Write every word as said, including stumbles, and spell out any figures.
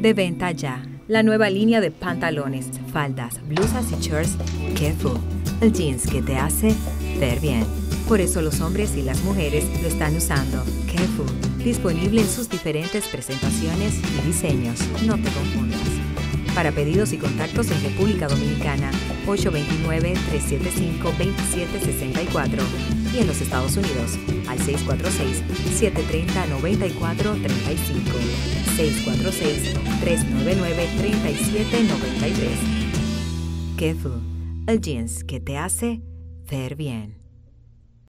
De venta ya. La nueva línea de pantalones, faldas, blusas y shorts Kefu. El jeans que te hace ver bien. Por eso los hombres y las mujeres lo están usando. Kefu. Disponible en sus diferentes presentaciones y diseños. No te confundas. Para pedidos y contactos en República Dominicana, ocho dos nueve, tres siete cinco, dos siete seis cuatro y en los Estados Unidos al seis cuatro seis, siete tres cero, nueve cuatro tres cinco, seis cuatro seis, tres nueve nueve, tres siete nueve tres. Kefu, el jeans que te hace ver bien.